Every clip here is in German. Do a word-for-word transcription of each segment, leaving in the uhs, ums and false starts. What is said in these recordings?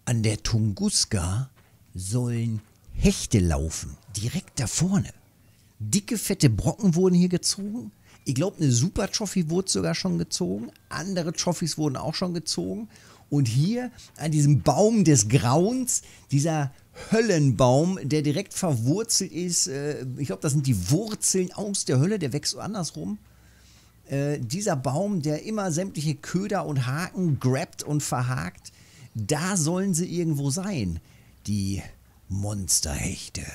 An der Tunguska sollen Hechte laufen. Direkt da vorne. Dicke, fette Brocken wurden hier gezogen. Ich glaube, eine Super Trophy wurde sogar schon gezogen. Andere Trophys wurden auch schon gezogen. Und hier an diesem Baum des Grauens, dieser Höllenbaum, der direkt verwurzelt ist. Äh, ich glaube, das sind die Wurzeln aus der Hölle. Der wächst andersrum. Äh, dieser Baum, der immer sämtliche Köder und Haken grabt und verhakt. Da sollen sie irgendwo sein. Die Monsterhechte.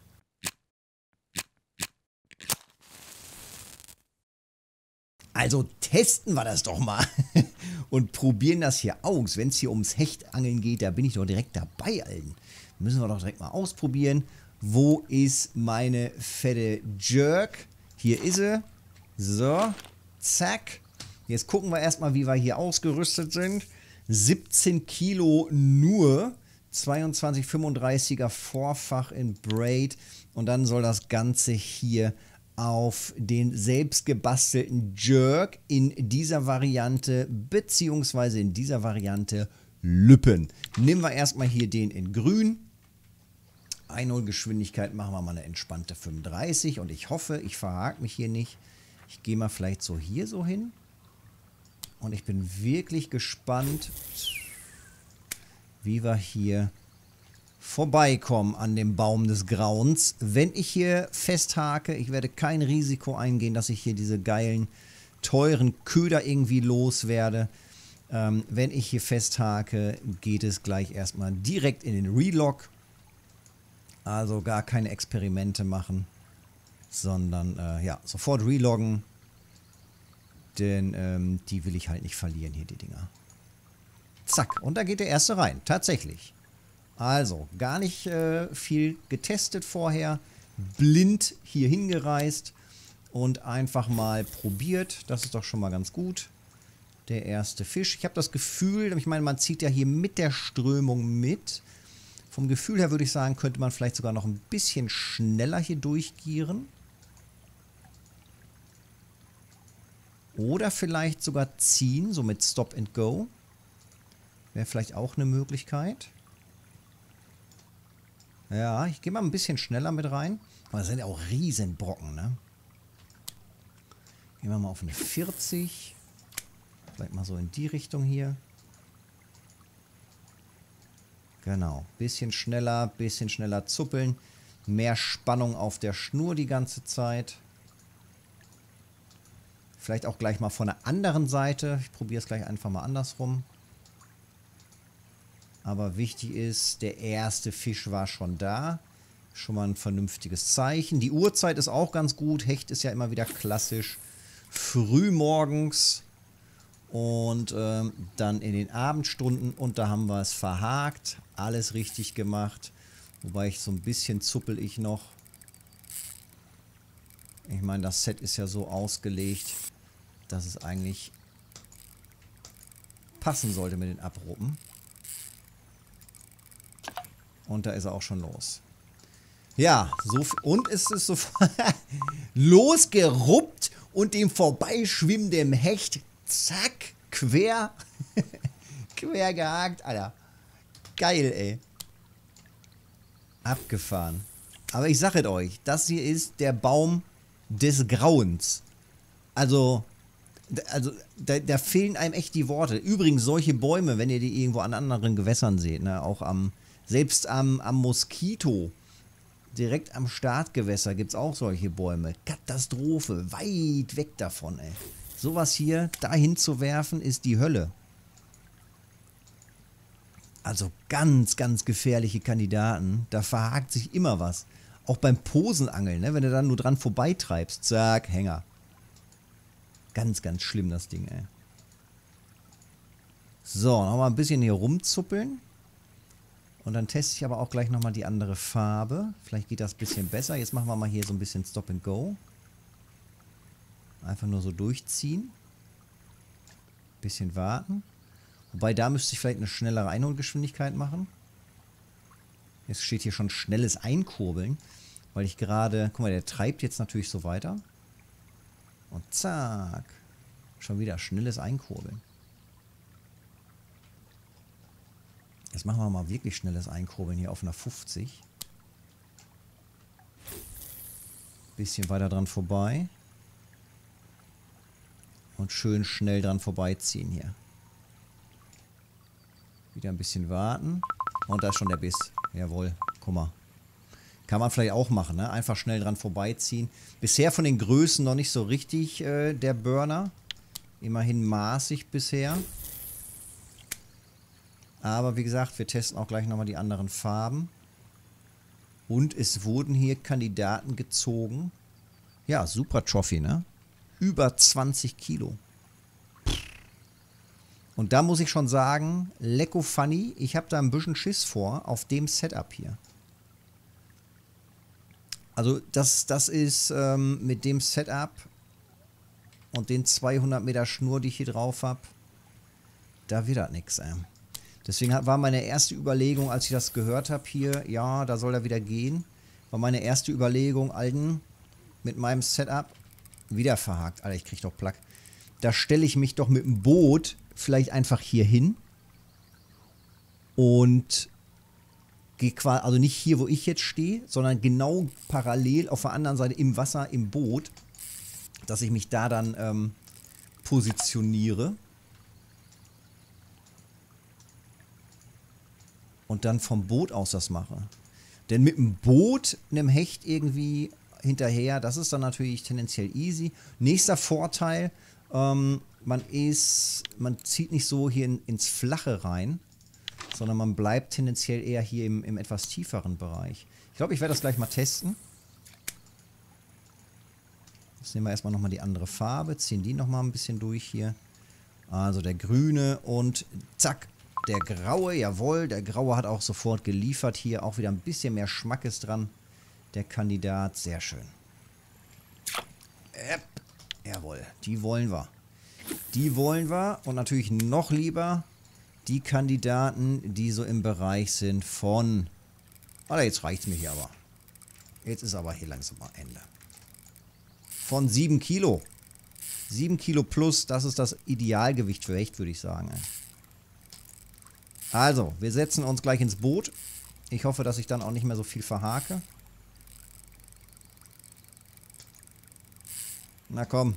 Also testen wir das doch mal und probieren das hier aus. Wenn es hier ums Hechtangeln geht, da bin ich doch direkt dabei, Alten. Müssen wir doch direkt mal ausprobieren. Wo ist meine fette Jerk? Hier ist sie. So, zack. Jetzt gucken wir erstmal, wie wir hier ausgerüstet sind. siebzehn Kilo nur. zweiundzwanzig fünfunddreißiger Vorfach in Braid. Und dann soll das Ganze hier auf den selbst gebastelten Jerk in dieser Variante, beziehungsweise in dieser Variante Lüppen. Nehmen wir erstmal hier den in grün. Einholgeschwindigkeit machen wir mal eine entspannte fünfunddreißig und ich hoffe, ich verhake mich hier nicht. Ich gehe mal vielleicht so hier so hin. Und ich bin wirklich gespannt, wie wir hier vorbeikommen an dem Baum des Grauens. Wenn ich hier festhake, ich werde kein Risiko eingehen, dass ich hier diese geilen, teuren Köder irgendwie loswerde. Ähm, wenn ich hier festhake, geht es gleich erstmal direkt in den Relog. Also gar keine Experimente machen, sondern äh, ja, sofort reloggen. Denn ähm, die will ich halt nicht verlieren hier, die Dinger. Zack, und da geht der erste rein, tatsächlich. Also, gar nicht äh, viel getestet vorher, blind hier hingereist und einfach mal probiert. Das ist doch schon mal ganz gut. Der erste Fisch. Ich habe das Gefühl, ich meine, man zieht ja hier mit der Strömung mit. Vom Gefühl her würde ich sagen, könnte man vielleicht sogar noch ein bisschen schneller hier durchgieren. Oder vielleicht sogar ziehen, so mit Stop and Go. Wäre vielleicht auch eine Möglichkeit. Ja, ich gehe mal ein bisschen schneller mit rein. Aber das sind ja auch Riesenbrocken, ne? Gehen wir mal auf eine vierzig. Vielleicht mal so in die Richtung hier. Genau. Bisschen schneller, bisschen schneller zuppeln. Mehr Spannung auf der Schnur die ganze Zeit. Vielleicht auch gleich mal von der anderen Seite. Ich probiere es gleich einfach mal andersrum. Aber wichtig ist, der erste Fisch war schon da. Schon mal ein vernünftiges Zeichen. Die Uhrzeit ist auch ganz gut. Hecht ist ja immer wieder klassisch. Früh morgens und ähm, dann in den Abendstunden. Und da haben wir es verhakt. Alles richtig gemacht. Wobei ich so ein bisschen zuppel ich noch. Ich meine, das Set ist ja so ausgelegt, dass es eigentlich passen sollte mit den Abruppen. Und da ist er auch schon los. Ja, so und es ist sofort losgeruppt und dem vorbeischwimmenden Hecht, zack, quer, quer gehakt, Alter. Geil, ey. Abgefahren. Aber ich sage es euch, das hier ist der Baum des Grauens. Also, also da, da fehlen einem echt die Worte. Übrigens, solche Bäume, wenn ihr die irgendwo an anderen Gewässern seht, ne, auch am Selbst am, am Moskito, direkt am Startgewässer, gibt es auch solche Bäume. Katastrophe, weit weg davon, ey. Sowas hier dahin zu werfen, ist die Hölle. Also ganz, ganz gefährliche Kandidaten. Da verhakt sich immer was. Auch beim Posenangeln, ne? Wenn du dann nur dran vorbeitreibst, zack, Hänger. Ganz, ganz schlimm, das Ding, ey. So, nochmal ein bisschen hier rumzuppeln. Und dann teste ich aber auch gleich nochmal die andere Farbe. Vielleicht geht das ein bisschen besser. Jetzt machen wir mal hier so ein bisschen Stop and Go. Einfach nur so durchziehen. Bisschen warten. Wobei, da müsste ich vielleicht eine schnellere Einholgeschwindigkeit machen. Jetzt steht hier schon schnelles Einkurbeln. Weil ich gerade... Guck mal, der treibt jetzt natürlich so weiter. Und zack. Schon wieder schnelles Einkurbeln. Jetzt machen wir mal wirklich schnelles Einkurbeln hier auf einer fünfzig. Bisschen weiter dran vorbei. Und schön schnell dran vorbeiziehen hier. Wieder ein bisschen warten. Und da ist schon der Biss. Jawohl, guck mal. Kann man vielleicht auch machen, ne? Einfach schnell dran vorbeiziehen. Bisher von den Größen noch nicht so richtig äh, der Burner. Immerhin maßig bisher. Aber wie gesagt, wir testen auch gleich nochmal die anderen Farben. Und es wurden hier Kandidaten gezogen. Ja, super Trophy, ne? Über zwanzig Kilo. Und da muss ich schon sagen, lecko funny. Ich habe da ein bisschen Schiss vor auf dem Setup hier. Also das, das ist ähm, mit dem Setup und den zweihundert Meter Schnur, die ich hier drauf habe, da wird das nichts. Äh. Deswegen war meine erste Überlegung, als ich das gehört habe hier, ja, da soll er wieder gehen, war meine erste Überlegung, Alten, mit meinem Setup, wieder verhakt. Alter, ich krieg doch Plack. Da stelle ich mich doch mit dem Boot vielleicht einfach hier hin und gehe quasi, also nicht hier, wo ich jetzt stehe, sondern genau parallel auf der anderen Seite im Wasser, im Boot, dass ich mich da dann ähm, positioniere und dann vom Boot aus das mache. Denn mit dem Boot, einem Hecht irgendwie hinterher, das ist dann natürlich tendenziell easy. Nächster Vorteil, ähm, man ist, man zieht nicht so hier in, ins Flache rein, sondern man bleibt tendenziell eher hier im, im etwas tieferen Bereich. Ich glaube, ich werde das gleich mal testen. Jetzt nehmen wir erstmal nochmal die andere Farbe, ziehen die nochmal ein bisschen durch hier. Also der grüne und zack, der graue, jawohl, der graue hat auch sofort geliefert hier. Auch wieder ein bisschen mehr Schmackes dran, der Kandidat, sehr schön. Äpp. Jawohl, die wollen wir. Die wollen wir und natürlich noch lieber die Kandidaten, die so im Bereich sind von... Alter, jetzt reicht es mir hier aber. Jetzt ist aber hier langsam mal Ende. Von sieben Kilo. sieben Kilo plus, das ist das Idealgewicht für Hecht, würde ich sagen. Also, wir setzen uns gleich ins Boot. Ich hoffe, dass ich dann auch nicht mehr so viel verhake. Na komm.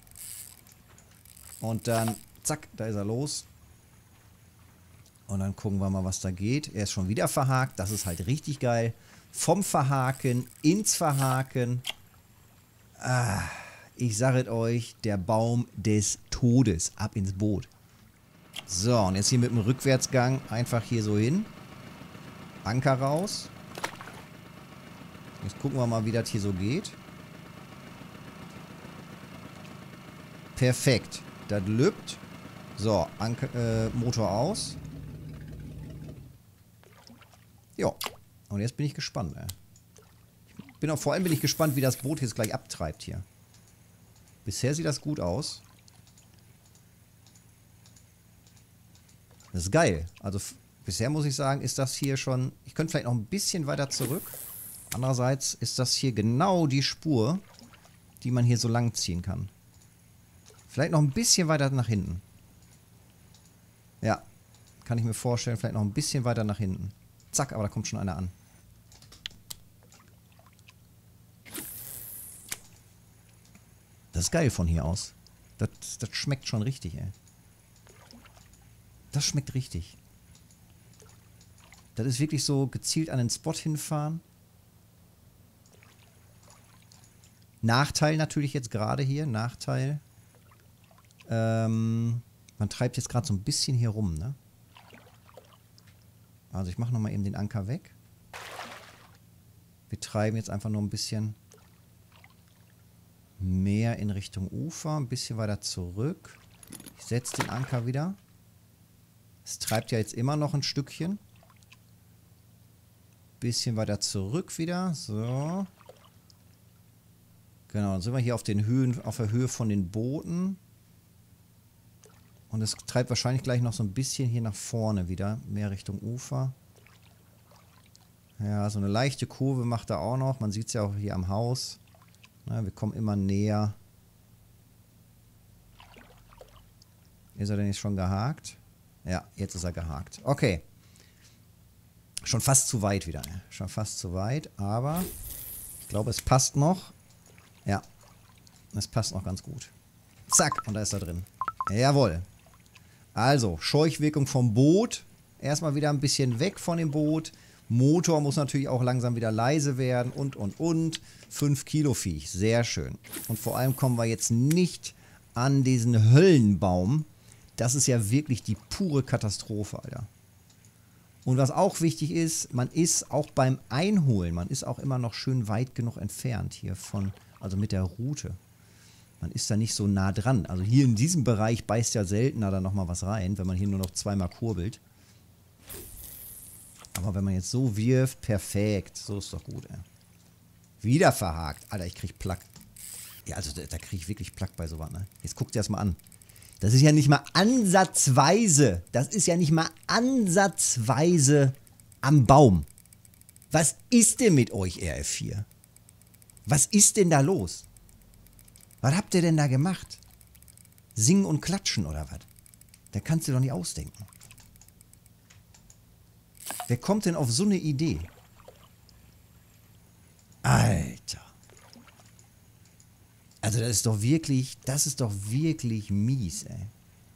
Und dann, zack, da ist er los. Und dann gucken wir mal, was da geht. Er ist schon wieder verhakt. Das ist halt richtig geil. Vom Verhaken ins Verhaken. Ah, ich sage es euch, der Baum des Todes. Ab ins Boot. So, und jetzt hier mit dem Rückwärtsgang einfach hier so hin. Anker raus. Jetzt gucken wir mal, wie das hier so geht. Perfekt. Das lübt. So, Anker, äh, Motor aus. Ja, und jetzt bin ich gespannt. Ey. Ich bin auch, vor allem bin ich gespannt, wie das Boot jetzt gleich abtreibt hier. Bisher sieht das gut aus. Das ist geil. Also bisher muss ich sagen, ist das hier schon... Ich könnte vielleicht noch ein bisschen weiter zurück. Andererseits ist das hier genau die Spur, die man hier so lang ziehen kann. Vielleicht noch ein bisschen weiter nach hinten. Ja, kann ich mir vorstellen. Vielleicht noch ein bisschen weiter nach hinten. Zack, aber da kommt schon einer an. Das ist geil von hier aus. Das, das schmeckt schon richtig, ey. Das schmeckt richtig. Das ist wirklich so gezielt an den Spot hinfahren. Nachteil natürlich jetzt gerade hier. Nachteil. Ähm, man treibt jetzt gerade so ein bisschen hier rum, ne? Also ich mache nochmal eben den Anker weg. Wir treiben jetzt einfach nur ein bisschen mehr in Richtung Ufer. Ein bisschen weiter zurück. Ich setze den Anker wieder. Es treibt ja jetzt immer noch ein Stückchen. Bisschen weiter zurück wieder. So. Genau, dann sind wir hier auf den Höhen, auf der Höhe von den Booten. Und es treibt wahrscheinlich gleich noch so ein bisschen hier nach vorne wieder. Mehr Richtung Ufer. Ja, so eine leichte Kurve macht er auch noch. Man sieht es ja auch hier am Haus. Na, wir kommen immer näher. Ist er denn jetzt schon gehakt? Ja, jetzt ist er gehakt. Okay. Schon fast zu weit wieder. Schon fast zu weit, aber ich glaube, es passt noch. Ja, es passt noch ganz gut. Zack, und da ist er drin. Jawohl. Also, Scheuchwirkung vom Boot. Erstmal wieder ein bisschen weg von dem Boot. Motor muss natürlich auch langsam wieder leise werden und, und, und. fünf Kilo Viech, sehr schön. Und vor allem kommen wir jetzt nicht an diesen Höllenbaum. Das ist ja wirklich die pure Katastrophe, Alter. Und was auch wichtig ist, man ist auch beim Einholen, man ist auch immer noch schön weit genug entfernt hier von, also mit der Route. Man ist da nicht so nah dran. Also hier in diesem Bereich beißt ja seltener da nochmal was rein, wenn man hier nur noch zweimal kurbelt. Aber wenn man jetzt so wirft, perfekt. So ist doch gut, ey. Wieder verhakt. Alter, ich krieg Plack. Ja, also da, da krieg ich wirklich Plack bei sowas, ne? Jetzt guckt ihr das mal an. Das ist ja nicht mal ansatzweise, das ist ja nicht mal ansatzweise am Baum. Was ist denn mit euch, R F vier? Was ist denn da los? Was habt ihr denn da gemacht? Singen und klatschen oder was? Da kannst du doch nicht ausdenken. Wer kommt denn auf so eine Idee? Alter. Also das ist doch wirklich, das ist doch wirklich mies, ey.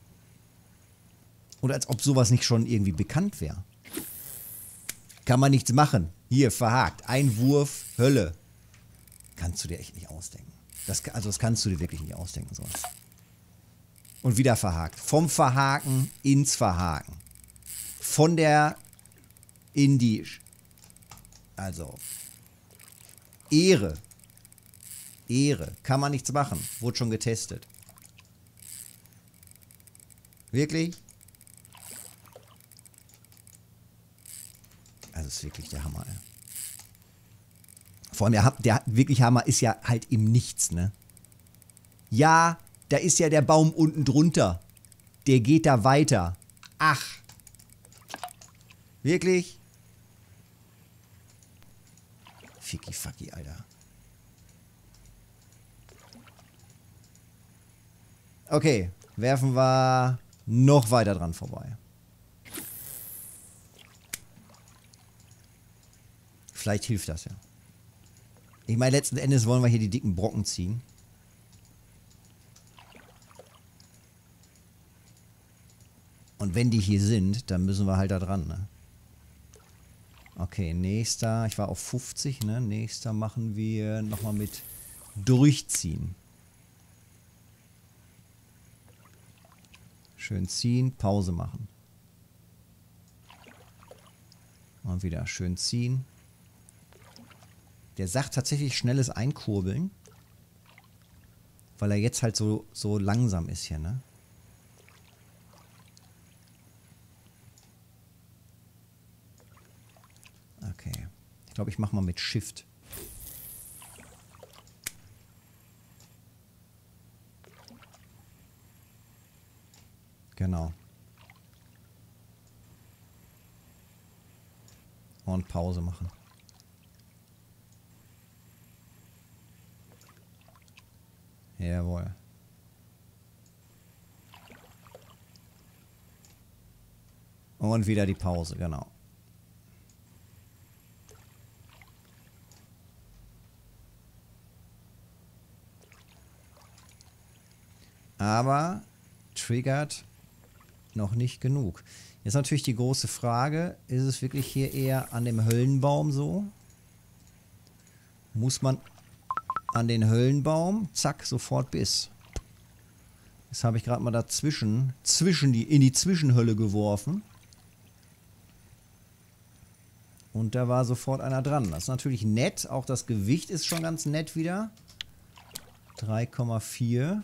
Oder als ob sowas nicht schon irgendwie bekannt wäre. Kann man nichts machen. Hier, verhakt. Einwurf, Hölle. Kannst du dir echt nicht ausdenken. Das, also das kannst du dir wirklich nicht ausdenken, sowas. Und wieder verhakt. Vom Verhaken ins Verhaken. Von der in die... Also... Ehre. Ehre. Kann man nichts machen. Wurde schon getestet. Wirklich? Also ist wirklich der Hammer, ey. Vor allem der, der wirklich Hammer ist ja halt im Nichts, ne? Ja, da ist ja der Baum unten drunter. Der geht da weiter. Ach. Wirklich? Ficky fucky, Alter. Okay, werfen wir noch weiter dran vorbei. Vielleicht hilft das ja. Ich meine, letzten Endes wollen wir hier die dicken Brocken ziehen. Und wenn die hier sind, dann müssen wir halt da dran, ne? Okay, nächster, ich war auf fünfzig, ne? Nächster machen wir nochmal mit durchziehen. Schön ziehen, Pause machen. Und wieder schön ziehen. Der sagt tatsächlich schnelles Einkurbeln. Weil er jetzt halt so, so langsam ist hier, ne? Okay. Ich glaube, ich mache mal mit Shift. Genau. Und Pause machen. Jawohl. Und wieder die Pause, genau. Aber triggert noch nicht genug. Jetzt natürlich die große Frage, ist es wirklich hier eher an dem Höllenbaum so? Muss man an den Höllenbaum, zack, sofort Biss. Jetzt habe ich gerade mal dazwischen, zwischen die, in die Zwischenhölle geworfen. Und da war sofort einer dran. Das ist natürlich nett, auch das Gewicht ist schon ganz nett wieder. drei Komma vier.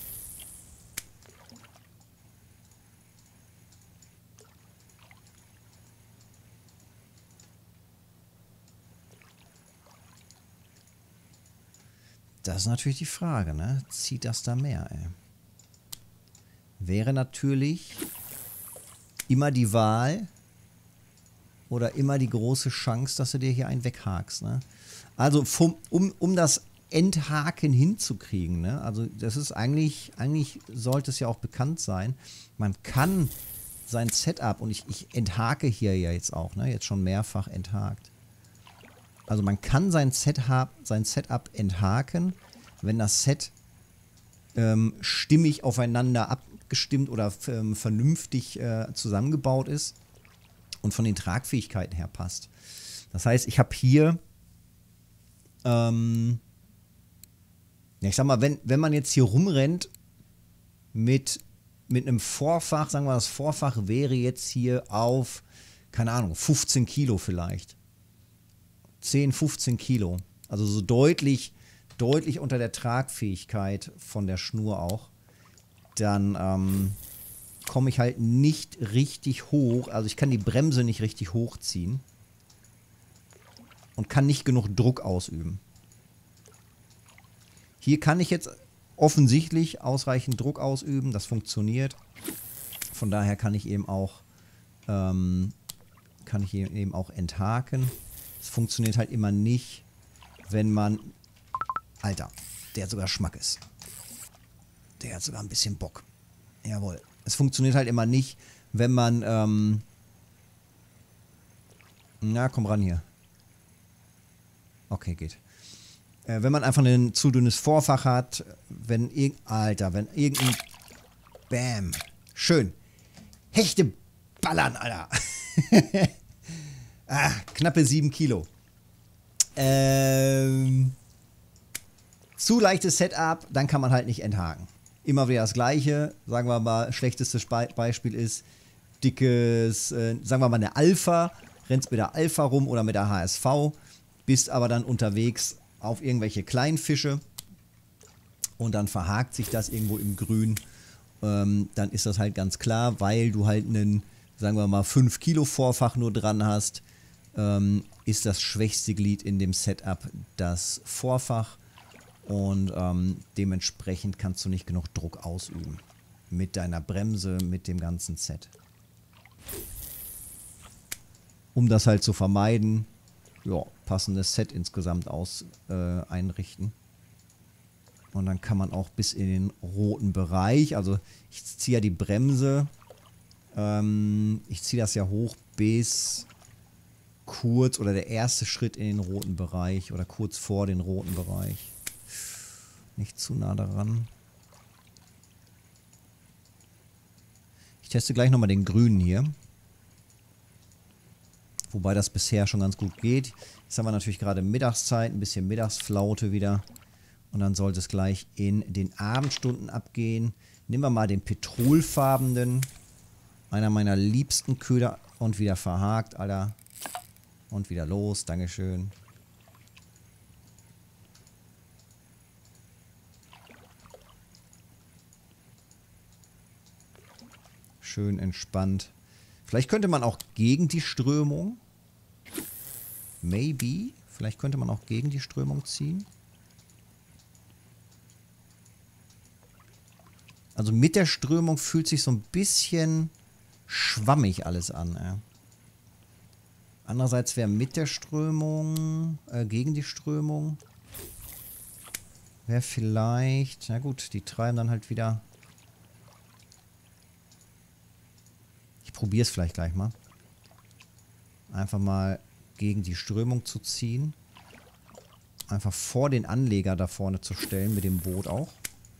Das ist natürlich die Frage, ne? Zieht das da mehr, ey? Wäre natürlich immer die Wahl oder immer die große Chance, dass du dir hier einen weghakst, ne? Also vom, um, um das Endhaken hinzukriegen, ne? Also das ist eigentlich, eigentlich sollte es ja auch bekannt sein. Man kann sein Setup, und ich, ich enthake hier ja jetzt auch, ne? Jetzt schon mehrfach enthakt. Also man kann sein Setup, sein Setup enthaken, wenn das Set ähm, stimmig aufeinander abgestimmt oder ähm, vernünftig äh, zusammengebaut ist und von den Tragfähigkeiten her passt. Das heißt, ich habe hier, ähm, ja, ich sag mal, wenn, wenn man jetzt hier rumrennt mit, mit einem Vorfach, sagen wir, das Vorfach wäre jetzt hier auf, keine Ahnung, fünfzehn Kilo vielleicht. zehn, fünfzehn Kilo. Also so deutlich, deutlich unter der Tragfähigkeit von der Schnur auch. Dann ähm, komme ich halt nicht richtig hoch. Also ich kann die Bremse nicht richtig hochziehen. Und kann nicht genug Druck ausüben. Hier kann ich jetzt offensichtlich ausreichend Druck ausüben. Das funktioniert. Von daher kann ich eben auch, ähm, kann ich eben auch enthaken. Es funktioniert halt immer nicht, wenn man... Alter, der hat sogar Schmackes. Der hat sogar ein bisschen Bock. Jawohl. Es funktioniert halt immer nicht, wenn man... Ähm Na, komm ran hier. Okay, geht. Äh, wenn man einfach ein zu dünnes Vorfach hat, wenn irgend... Alter, wenn irgendein... Bam. Schön. Hechte ballern, Alter. Ah, knappe sieben Kilo. Ähm, zu leichtes Setup, dann kann man halt nicht enthaken. Immer wieder das Gleiche. Sagen wir mal, schlechtestes Be Beispiel ist dickes, äh, sagen wir mal eine Alpha. Rennst mit der Alpha rum oder mit der H S V. Bist aber dann unterwegs auf irgendwelche kleinen Fische. Und dann verhakt sich das irgendwo im Grün. Ähm, dann ist das halt ganz klar, weil du halt einen, sagen wir mal, fünf Kilo Vorfach nur dran hast. Ähm, ist das schwächste Glied in dem Setup das Vorfach und ähm, dementsprechend kannst du nicht genug Druck ausüben mit deiner Bremse, mit dem ganzen Set. Um das halt zu vermeiden, ja, passendes Set insgesamt aus äh, einrichten. Und dann kann man auch bis in den roten Bereich, also ich ziehe ja die Bremse, ähm, ich ziehe das ja hoch bis... kurz oder der erste Schritt in den roten Bereich oder kurz vor den roten Bereich. Nicht zu nah daran. Ich teste gleich nochmal den grünen hier. Wobei das bisher schon ganz gut geht. Jetzt haben wir natürlich gerade Mittagszeit, ein bisschen Mittagsflaute wieder. Und dann sollte es gleich in den Abendstunden abgehen. Nehmen wir mal den petrolfarbenen. Einer meiner liebsten Köder. Und wieder verhakt, Alter. Und wieder los, Dankeschön. Schön entspannt. Vielleicht könnte man auch gegen die Strömung. Maybe. Vielleicht könnte man auch gegen die Strömung ziehen. Also mit der Strömung fühlt sich so ein bisschen schwammig alles an, ja. Andererseits wäre mit der Strömung, äh, gegen die Strömung, wäre vielleicht, na gut, die treiben dann halt wieder. Ich probiere es vielleicht gleich mal. Einfach mal gegen die Strömung zu ziehen. Einfach vor den Anleger da vorne zu stellen, mit dem Boot auch.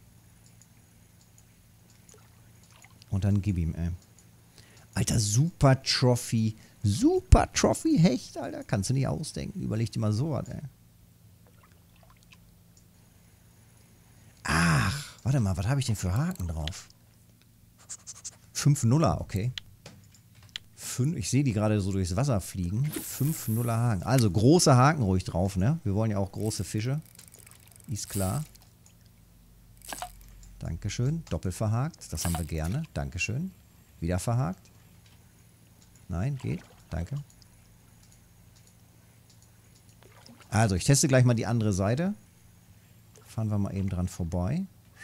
Und dann gib ihm, ey. Alter, super Trophy. Super Trophy Hecht, Alter. Kannst du nicht ausdenken. Überleg dir mal so was, ey. Ach, warte mal, was habe ich denn für Haken drauf? fünf Nuller, okay. Fünf, ich sehe die gerade so durchs Wasser fliegen. fünf Nuller Haken. Also große Haken ruhig drauf, ne? Wir wollen ja auch große Fische. Ist klar. Dankeschön. Doppelt verhakt. Das haben wir gerne. Dankeschön. Wieder verhakt. Nein, geht. Danke. Also, ich teste gleich mal die andere Seite. Fahren wir mal eben dran vorbei.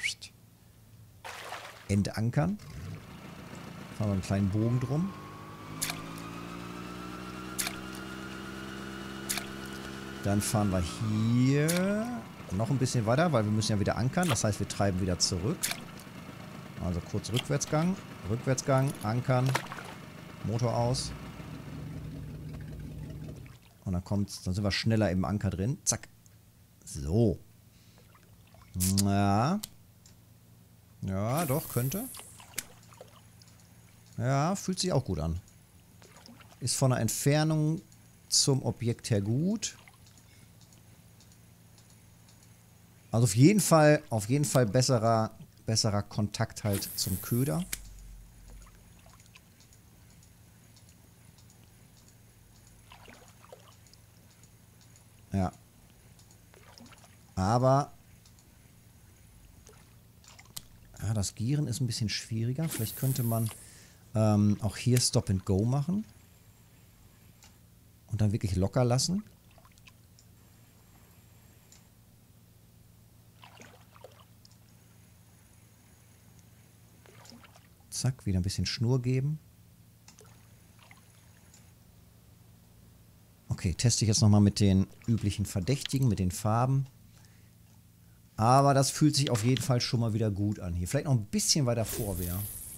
Entankern. Fahren wir einen kleinen Bogen drum. Dann fahren wir hier noch ein bisschen weiter, weil wir müssen ja wieder ankern. Das heißt, wir treiben wieder zurück. Also kurz Rückwärtsgang. Rückwärtsgang, ankern. Motor aus. Und dann kommt's, dann sind wir schneller im Anker drin. Zack. So. Ja. Ja, doch, könnte. Ja, fühlt sich auch gut an. Ist von der Entfernung zum Objekt her gut. Also auf jeden Fall, auf jeden Fall besserer, besserer Kontakt halt zum Köder. Ja. Aber ja, das Gieren ist ein bisschen schwieriger. Vielleicht könnte man ähm, auch hier Stop and Go machen. Und dann wirklich locker lassen. Zack, wieder ein bisschen Schnur geben. Okay, teste ich jetzt nochmal mit den üblichen Verdächtigen, mit den Farben. Aber das fühlt sich auf jeden Fall schon mal wieder gut an hier. Vielleicht noch ein bisschen weiter vor wieder.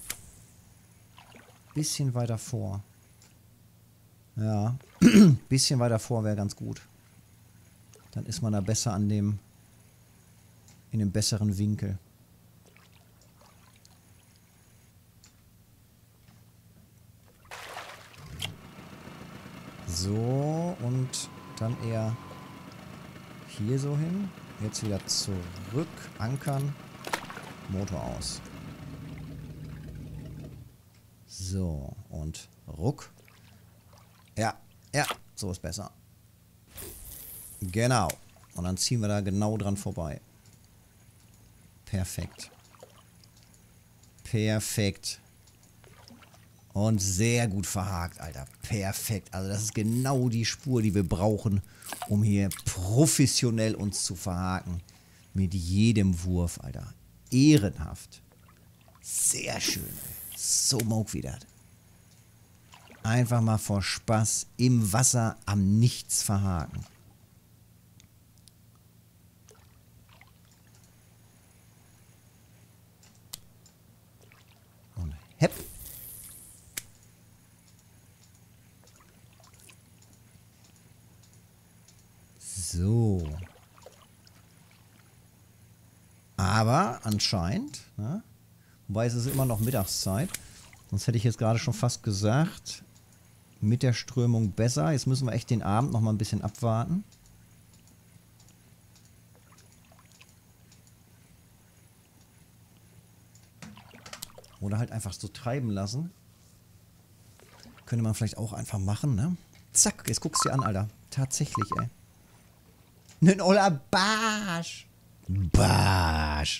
Bisschen weiter vor. Ja, ein bisschen weiter vor wäre ganz gut. Dann ist man da besser an dem, in dem besseren Winkel. So, und dann eher hier so hin. Jetzt wieder zurück, ankern, Motor aus. So, und ruck. Ja, ja, so ist besser. Genau. Und dann ziehen wir da genau dran vorbei. Perfekt. Perfekt. Und sehr gut verhakt, Alter. Perfekt. Also das ist genau die Spur, die wir brauchen, um hier professionell uns zu verhaken. Mit jedem Wurf, Alter. Ehrenhaft. Sehr schön, ey. So mag wieder. Einfach mal vor Spaß im Wasser am Nichts verhaken. Und hepp. So. Aber anscheinend, ne? Wobei es ist immer noch Mittagszeit. Sonst hätte ich jetzt gerade schon fast gesagt, mit der Strömung besser. Jetzt müssen wir echt den Abend noch mal ein bisschen abwarten. Oder halt einfach so treiben lassen. Könnte man vielleicht auch einfach machen, ne? Zack, jetzt guckst du dir an, Alter. Tatsächlich, ey. Nen oller Barsch. Barsch.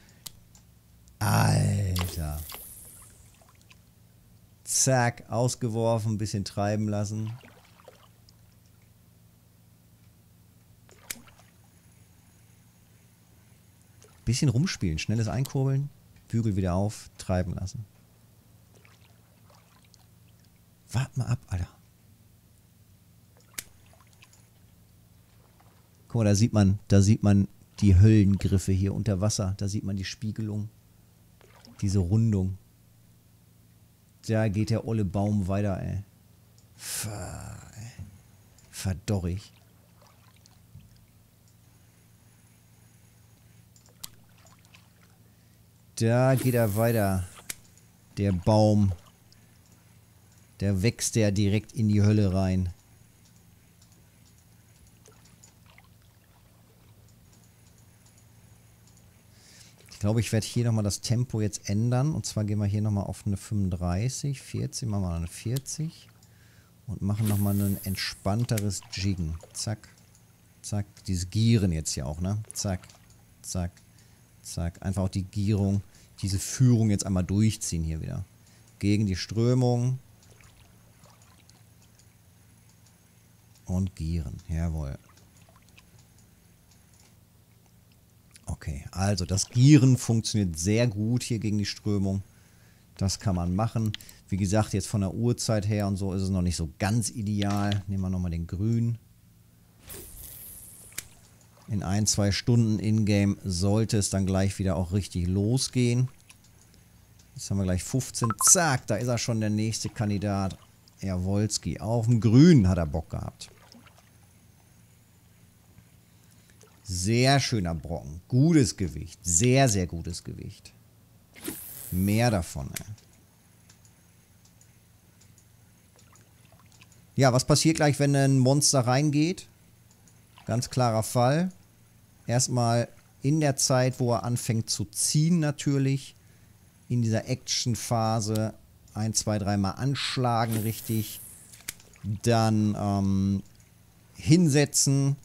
Alter. Zack, ausgeworfen, ein bisschen treiben lassen. Bisschen rumspielen, schnelles Einkurbeln, Bügel wieder auf, treiben lassen. Wart mal ab, Alter. Guck mal, da sieht man, da sieht man die Höllengriffe hier unter Wasser. Da sieht man die Spiegelung. Diese Rundung. Da geht der olle Baum weiter, ey. Ver, ey. Verdorrig. Da geht er weiter. Der Baum. Der wächst ja direkt in die Hölle rein. Ich glaube, ich werde hier nochmal das Tempo jetzt ändern. Und zwar gehen wir hier nochmal auf eine fünfunddreißig, vierzig, machen wir eine vierzig. Und machen nochmal ein entspannteres Jiggen. Zack, zack. Dieses Gieren jetzt hier auch, ne? Zack, zack, zack. Einfach auch die Gierung, diese Führung jetzt einmal durchziehen hier wieder. Gegen die Strömung. Und gieren, jawohl. Okay, also das Gieren funktioniert sehr gut hier gegen die Strömung. Das kann man machen. Wie gesagt, jetzt von der Uhrzeit her und so ist es noch nicht so ganz ideal. Nehmen wir nochmal den Grün. In ein, zwei Stunden in-game sollte es dann gleich wieder auch richtig losgehen. Jetzt haben wir gleich fünfzehn. Zack, da ist er schon, der nächste Kandidat. Jawolski. Auf dem Grün hat er Bock gehabt. Sehr schöner Brocken. Gutes Gewicht. Sehr, sehr gutes Gewicht. Mehr davon, ey. Ja, was passiert gleich, wenn ein Monster reingeht? Ganz klarer Fall. Erstmal in der Zeit, wo er anfängt zu ziehen natürlich. In dieser Action-Phase ein, zwei, dreimal anschlagen richtig. Dann ähm, hinsetzen.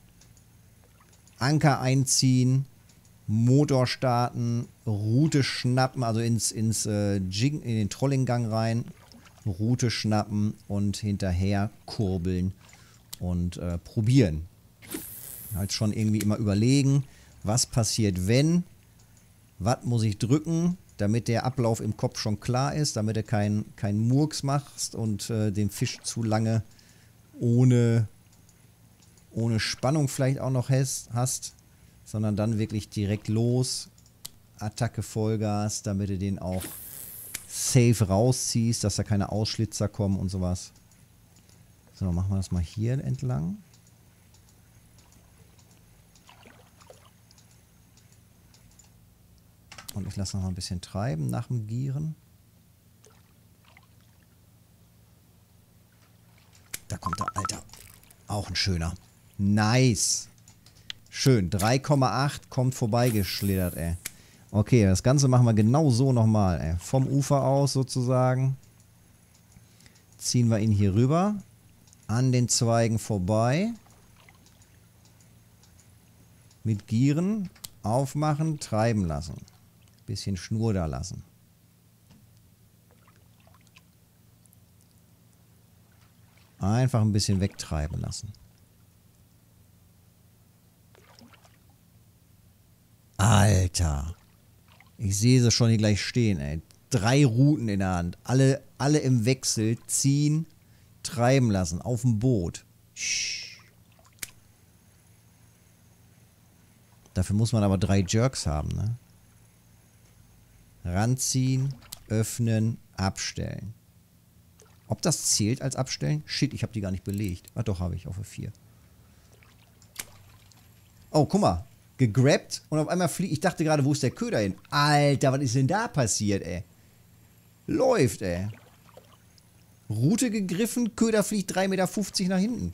Anker einziehen. Motor starten. Route schnappen, also ins, ins äh, Jig, in den Trollinggang rein. Route schnappen und hinterher kurbeln und äh, probieren. Halt schon irgendwie immer überlegen, was passiert, wenn, was muss ich drücken, damit der Ablauf im Kopf schon klar ist, damit du keinen kein Murks machst und äh, den Fisch zu lange ohne, ohne Spannung vielleicht auch noch hast, hast, sondern dann wirklich direkt los, Attacke Vollgas, damit du den auch safe rausziehst, dass da keine Ausschlitzer kommen und sowas. So, machen wir das mal hier entlang. Und ich lasse noch mal ein bisschen treiben nach dem Gieren. Da kommt der Alter. Auch ein schöner. Nice. Schön. drei Komma acht kommt vorbeigeschlittert, ey. Okay, das Ganze machen wir genau so nochmal, ey. Vom Ufer aus sozusagen. Ziehen wir ihn hier rüber. An den Zweigen vorbei. Mit Gieren. Aufmachen, treiben lassen. Bisschen Schnur da lassen. Einfach ein bisschen wegtreiben lassen. Alter. Ich sehe sie schon hier gleich stehen, ey. Drei Routen in der Hand. Alle, alle im Wechsel. Ziehen, treiben lassen. Auf dem Boot. Shh. Dafür muss man aber drei Jerks haben, ne? Ranziehen, öffnen, abstellen. Ob das zählt als abstellen? Shit, ich habe die gar nicht belegt. Ah, doch, habe ich. Auf vier. Oh, guck mal. Gegrabt und auf einmal fliegt. Ich dachte gerade, wo ist der Köder hin? Alter, was ist denn da passiert, ey? Läuft, ey. Route gegriffen, Köder fliegt drei Komma fünfzig Meter nach hinten.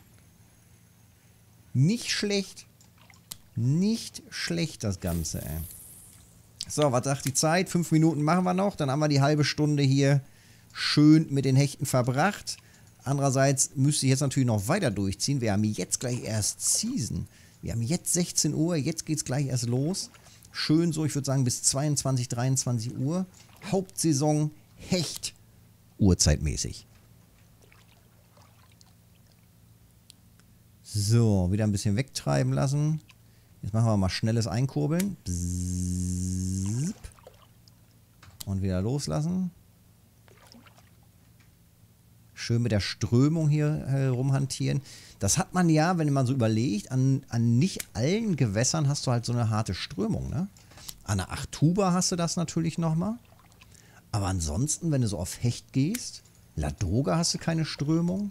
Nicht schlecht. Nicht schlecht, das Ganze, ey. So, was sagt die Zeit? Fünf Minuten machen wir noch. Dann haben wir die halbe Stunde hier schön mit den Hechten verbracht. Andererseits müsste ich jetzt natürlich noch weiter durchziehen. Wir haben jetzt gleich erst Season. Wir haben jetzt sechzehn Uhr. Jetzt geht es gleich erst los. Schön so, ich würde sagen bis zweiundzwanzig, dreiundzwanzig Uhr. Hauptsaison Hecht. Uhrzeitmäßig. So, wieder ein bisschen wegtreiben lassen. Jetzt machen wir mal schnelles Einkurbeln. Bzzz. Und wieder loslassen. Schön mit der Strömung hier herumhantieren. Das hat man ja, wenn man so überlegt, an, an nicht allen Gewässern hast du halt so eine harte Strömung, ne? An der Achtuba hast du das natürlich nochmal. Aber ansonsten, wenn du so auf Hecht gehst, Ladoga hast du keine Strömung.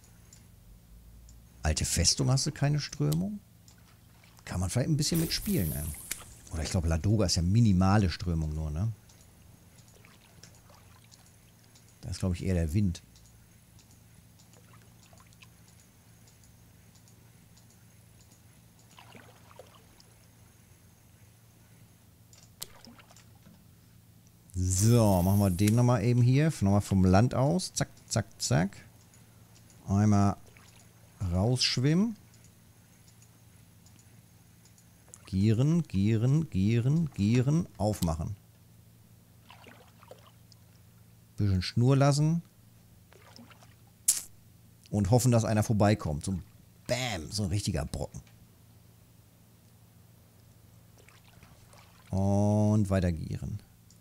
Alte Festung hast du keine Strömung. Kann man vielleicht ein bisschen mitspielen, ne? Oder ich glaube, Ladoga ist ja minimale Strömung nur, ne? Da ist, glaube ich, eher der Wind. So, machen wir den nochmal eben hier. Nochmal vom Land aus. Zack, zack, zack. Einmal rausschwimmen. Gieren, gieren, gieren, gieren. Aufmachen. Bisschen Schnur lassen. Und hoffen, dass einer vorbeikommt. So ein Bam, so ein richtiger Brocken. Und weiter gieren.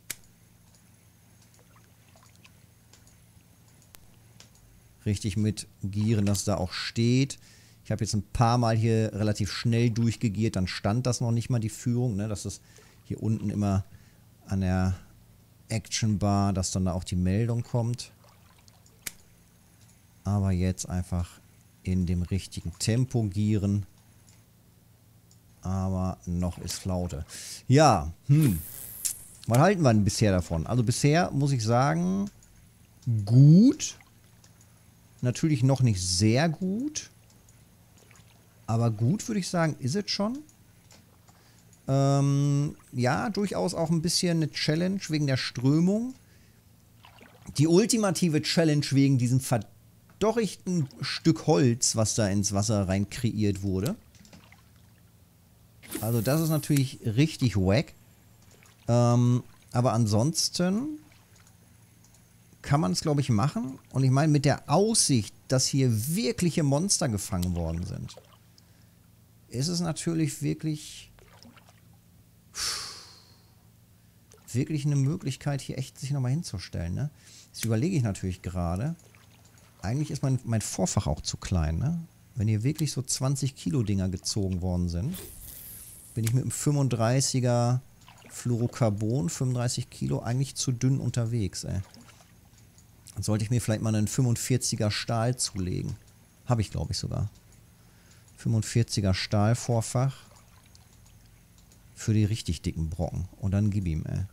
Richtig mit gieren, dass da auch steht. Ich habe jetzt ein paar Mal hier relativ schnell durchgegiert, dann stand das noch nicht mal die Führung, ne, dass das hier unten immer an der Action Bar, dass dann da auch die Meldung kommt. Aber jetzt einfach in dem richtigen Tempo gieren. Aber noch ist Flaute. Ja, hm. Was halten wir denn bisher davon? Also bisher muss ich sagen, gut. Natürlich noch nicht sehr gut. Aber gut würde ich sagen, ist es schon. Ähm, ja, durchaus auch ein bisschen eine Challenge wegen der Strömung. Die ultimative Challenge wegen diesem verdorrichten Stück Holz, was da ins Wasser rein kreiert wurde. Also das ist natürlich richtig wack. Ähm, aber ansonsten kann man es, glaube ich, machen. Und ich meine, mit der Aussicht, dass hier wirkliche Monster gefangen worden sind, ist es natürlich wirklich... wirklich eine Möglichkeit, hier echt sich nochmal hinzustellen, ne? Das überlege ich natürlich gerade. Eigentlich ist mein, mein Vorfach auch zu klein, ne? Wenn hier wirklich so zwanzig Kilo Dinger gezogen worden sind, bin ich mit einem fünfunddreißiger Fluorocarbon, fünfunddreißig Kilo, eigentlich zu dünn unterwegs, ey. Dann sollte ich mir vielleicht mal einen fünfundvierziger Stahl zulegen. Habe ich, glaube ich, sogar. fünfundvierziger Stahlvorfach. Für die richtig dicken Brocken. Und dann gib ihm, ey.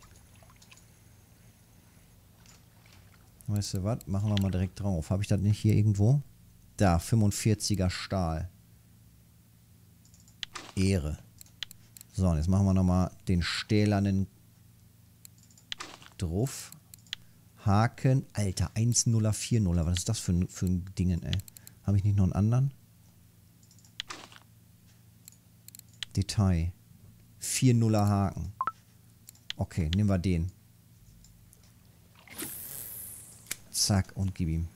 Weißt du was? Machen wir mal direkt drauf. Habe ich das nicht hier irgendwo? Da, fünfundvierziger Stahl. Ehre. So, und jetzt machen wir nochmal den stählernen drauf. Haken. Alter, eins nuller vier nuller. Was ist das für ein, für ein Ding, ey? Habe ich nicht noch einen anderen? Detail. vier nuller Haken. Okay, nehmen wir den. Zack, und gib ihm.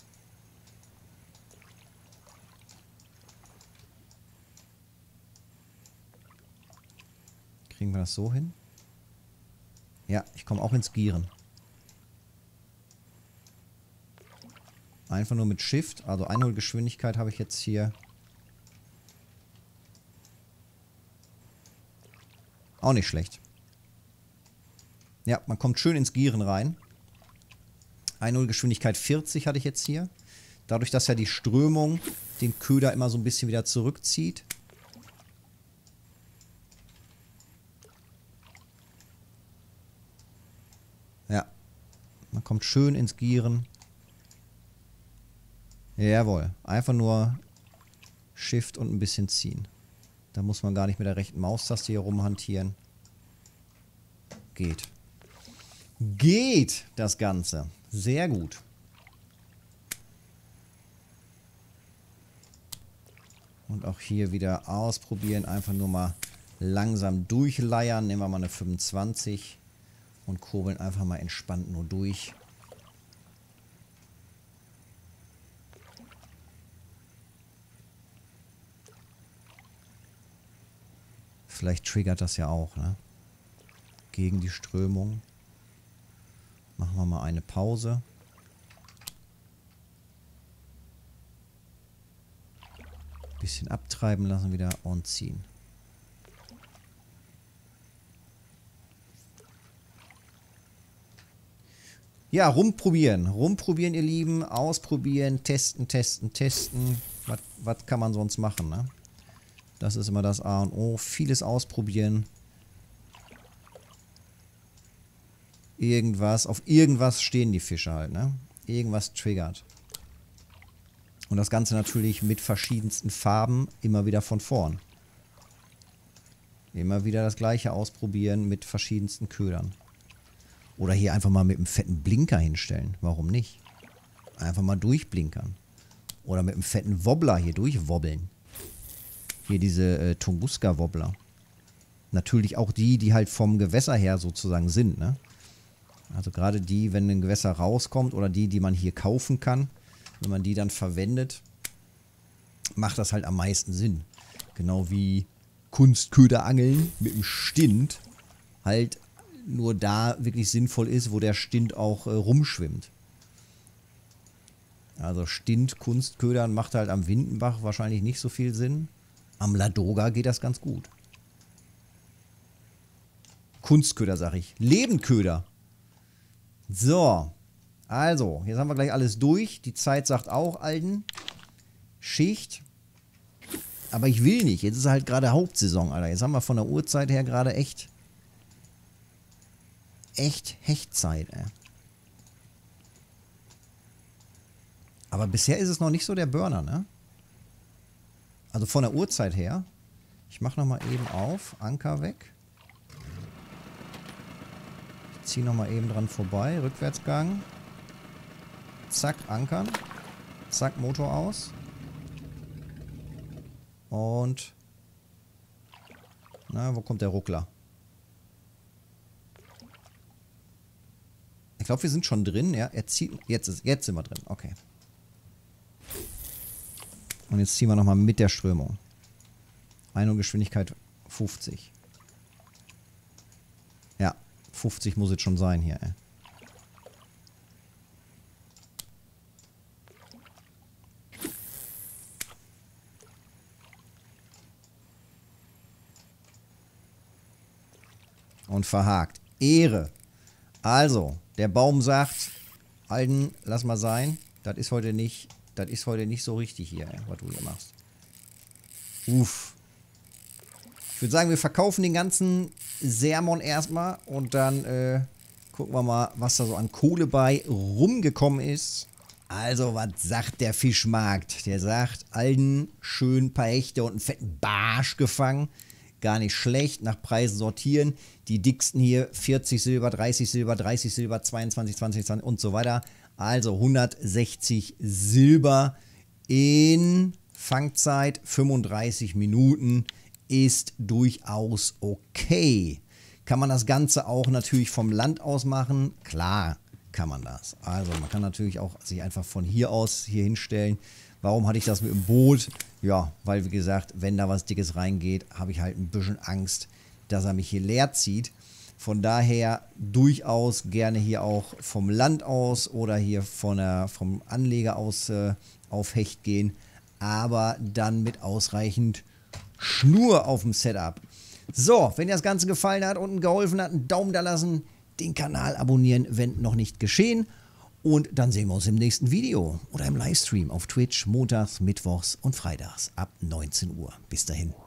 Kriegen wir das so hin? Ja, ich komme auch ins Gieren. Einfach nur mit Shift, also Einholgeschwindigkeit habe ich jetzt hier. Auch nicht schlecht. Ja, man kommt schön ins Gieren rein. Einholgeschwindigkeit vierzig hatte ich jetzt hier. Dadurch, dass ja die Strömung den Köder immer so ein bisschen wieder zurückzieht. Ja, man kommt schön ins Gieren. Jawohl, einfach nur Shift und ein bisschen ziehen. Da muss man gar nicht mit der rechten Maustaste hier rumhantieren. Geht. Geht das Ganze. Sehr gut. Und auch hier wieder ausprobieren. Einfach nur mal langsam durchleiern. Nehmen wir mal eine fünfundzwanzig. Und kurbeln einfach mal entspannt nur durch. Vielleicht triggert das ja auch, ne? Gegen die Strömung. Machen wir mal eine Pause. Bisschen abtreiben lassen wieder und ziehen. Ja, rumprobieren. Rumprobieren, ihr Lieben. Ausprobieren, testen, testen, testen. Was, was kann man sonst machen, ne? Das ist immer das A und O. Vieles ausprobieren. Irgendwas. Auf irgendwas stehen die Fische halt, ne? Irgendwas triggert. Und das Ganze natürlich mit verschiedensten Farben immer wieder von vorn. Immer wieder das gleiche ausprobieren mit verschiedensten Ködern. Oder hier einfach mal mit einem fetten Blinker hinstellen. Warum nicht? Einfach mal durchblinkern. Oder mit einem fetten Wobbler hier durchwobbeln. Hier diese äh, Tunguska-Wobbler. Natürlich auch die, die halt vom Gewässer her sozusagen sind, ne? Also gerade die, wenn ein Gewässer rauskommt oder die, die man hier kaufen kann, wenn man die dann verwendet, macht das halt am meisten Sinn. Genau wie Kunstköderangeln mit dem Stint halt nur da wirklich sinnvoll ist, wo der Stint auch äh, rumschwimmt. Also Stint, Kunstködern macht halt am Windenbach wahrscheinlich nicht so viel Sinn. Am Ladoga geht das ganz gut. Kunstköder, sag ich. Lebendköder. So, also, jetzt haben wir gleich alles durch. Die Zeit sagt auch, Alten, Schicht. Aber ich will nicht. Jetzt ist halt gerade Hauptsaison, Alter. Jetzt haben wir von der Uhrzeit her gerade echt, echt Hechtzeit, ey. Aber bisher ist es noch nicht so der Burner, ne? Also von der Uhrzeit her. Ich mache nochmal eben auf. Anker weg. Ich ziehe nochmal eben dran vorbei. Rückwärtsgang. Zack, ankern. Zack, Motor aus. Und... Na, wo kommt der Ruckler? Ich glaube, wir sind schon drin. Ja, er zieht... Jetzt, ist, jetzt sind wir drin. Okay. Und jetzt ziehen wir nochmal mit der Strömung. Einholgeschwindigkeit fünfzig. Ja, fünfzig muss es schon sein hier, ey. Und verhakt. Ehre. Also, der Baum sagt, Alten, lass mal sein. Das ist heute nicht, das ist heute nicht so richtig hier, ey, was du hier machst. Uff. Ich würde sagen, wir verkaufen den ganzen Sermon erstmal und dann äh, gucken wir mal, was da so an Kohle bei rumgekommen ist. Also, was sagt der Fischmarkt? Der sagt, Alten, schön ein paar Hechte und einen fetten Barsch gefangen. Gar nicht schlecht, nach Preisen sortieren. Die dicksten hier vierzig Silber, dreißig Silber, dreißig Silber, zweiundzwanzig, zwanzig, zwanzig und so weiter. Also hundertsechzig Silber in Fangzeit, fünfunddreißig Minuten ist durchaus okay. Kann man das Ganze auch natürlich vom Land aus machen? Klar kann man das. Also man kann natürlich auch sich einfach von hier aus hier hinstellen. Warum hatte ich das mit dem Boot? Ja, weil wie gesagt, wenn da was Dickes reingeht, habe ich halt ein bisschen Angst, dass er mich hier leer zieht. Von daher durchaus gerne hier auch vom Land aus oder hier von der, vom Anleger aus äh, auf Hecht gehen. Aber dann mit ausreichend Schnur auf dem Setup. So, wenn dir das Ganze gefallen hat und geholfen hat, einen Daumen da lassen, den Kanal abonnieren, wenn noch nicht geschehen. Und dann sehen wir uns im nächsten Video oder im Livestream auf Twitch montags, mittwochs und freitags ab neunzehn Uhr. Bis dahin.